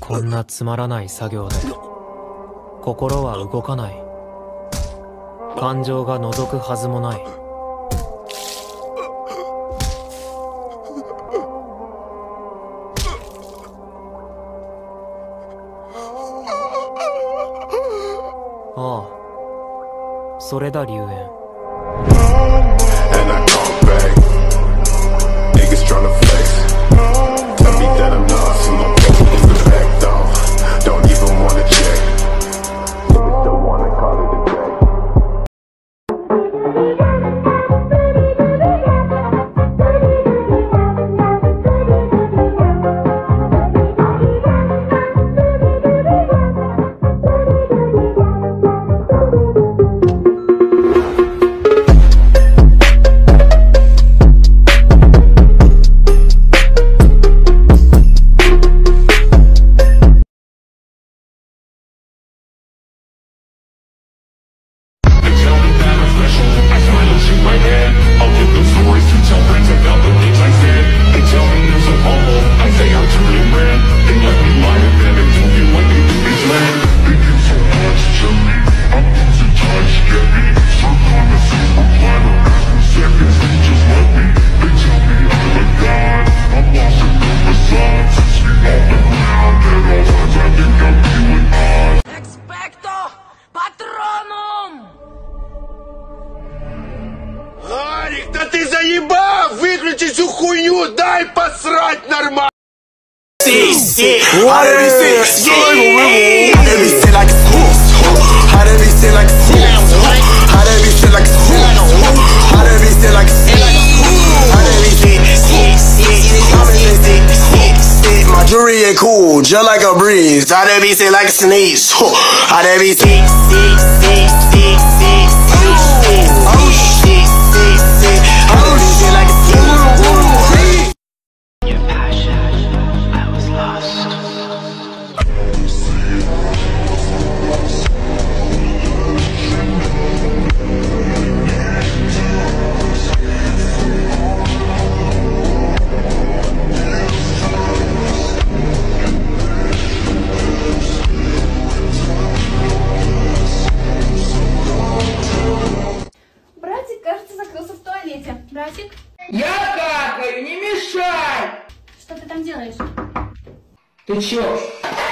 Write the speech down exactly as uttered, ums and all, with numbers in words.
こんなつまらない作業で心は動かない。感情が覗くはずもない。ああ、それだ龍炎。 Да ты заебал! Выключи всю хуйню! Дай посрать нормально! My jewelry ain't cool, just like a breeze. I done be sick like a sneeze. I done be sick, sick, sick, sick, sick, sick, sick, sick, sick, sick. I done be sick like a sneeze. Your passion, I was lost. Братик? Я какаю, не мешай! Что ты там делаешь? Ты чё?